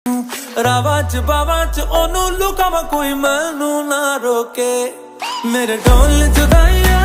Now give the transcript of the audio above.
ਰਾਵਾਂ ਚ ਬਾਵਾਂ ਚ ਉਹਨੂੰ ਲੁਕਾਵਾਂ ਕੋਈ ਮੈਨੂੰ ਨਾ ਰੋਕੇ। ਮੇਰੇ ਢੋਲ ਜੁਦਾਈਆਂ